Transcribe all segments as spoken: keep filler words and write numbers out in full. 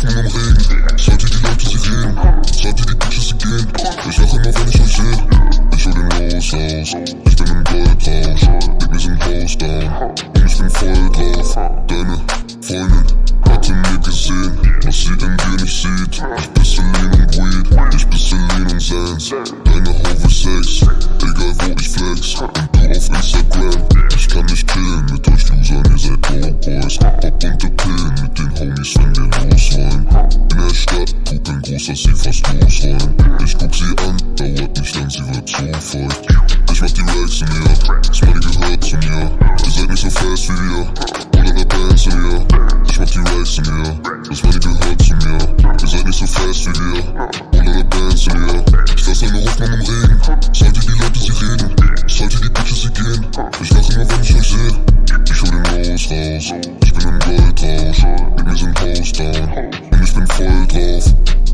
Hoffnung im Regen. Sollte die Leute sie reden, sollte die Bitches sie gehen. Ich lache immer, wenn ich euch sehe. Ich hol den Los aus, ich bin im Goldrausch. Mit mir sind Haus down und ich bin voll drauf. Deine Freundin hatte mir gesehen, was sie in dir nicht sieht. Ich bisse Lean und Weed, ich bisse Lean und Sans. Deine Hove Sex, egal wo ich flex. Und du auf Instagram, ich kann nicht chillen mit euch Losern, ihr seid Go-Boys. Hab bunte Pillen mit den Homies, wenn wir los wollen. In der Stadt gucken groß, dass sie fast losrollen. Ich guck sie an, dauert nicht lang, sie wird so feucht. Ich mach die Racks in ihr, das Money gehört zu mir. Ihr seid nicht so fest wie wir, oder der Band zu mir. Ich mach die Racks in ihr, das Money gehört zu mir. Ihr seid nicht so fest wie wir, oder der Band zu mir. Ich lass eine Hoffnung im Regen, sollte die Leute sie reden, sollte die Bitches sie gehen. Ich lach immer, wenn ich euch sehe. Ich hol den Los raus, ich bin im Goldrausch. Mit mir sind Haus down und ich bin voll drauf.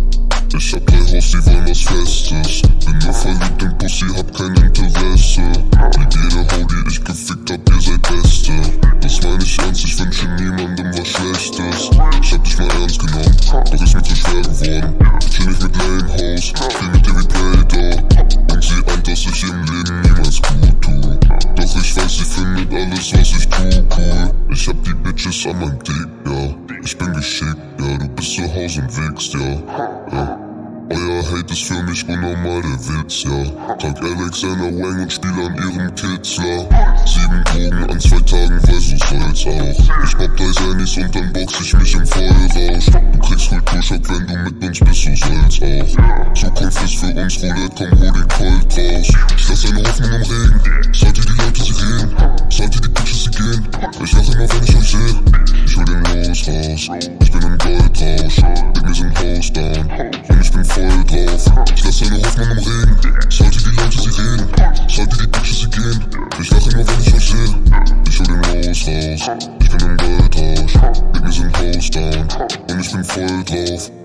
Ich hab drei Haus, die wollen was Festes. Bin nur verliebt in Pussy, hab kein Interesse. Lieb jede Ho, die ich gefickt hab, ihr seid Beste. Das meine ich ernst, ich wünsche niemandem was Schlechtes. Ich hab dich mal ernst genommen, doch ist mir zu schwer geworden. Chill nicht mit Lane Hoes, viel mit dir wie Predator. Und sie ahnt, dass ich im Leben niemals gut tu. Doch ich weiß, sie findet alles, was ich tu, cool. Ich hab die Bitches an meinem Dick, ja. Ich bin geschickt, ja. Du bist zu Hause und wickst, ja. ja. Euer Hate ist für mich unnormal, der Witz, ja. Tag Alexander Wang und spiele an ihrem Kitzler. Sieben Drogen an zwei Tagen, weil so soll's auch. Ich pop drei Sandys und dann box ich mich im Vollrausch. Du kriegst Kulturschock, wenn du mit uns bist, so soll's auch. Zukunft ist für uns Roulette, komm, hol den Colt raus. Ich lass eine Hoffnung im Regen, sollte die Leute sie reden, sollte die Bitches sie gehen. Ich lach immer, wenn ich euch sehe. Ich hol den Los raus, ich bin im Goldrausch. Mit mir sind Haus down und ich bin voll drauf. Ich lass eine Hoffnung im Regen, sollte die Leute sie reden, sollte die Bitches sie gehen. Ich lache immer, wenn ich euch sehe. Ich hol den Los raus, ich bin im Goldrausch. Mit mir sind Haus down und ich bin voll drauf.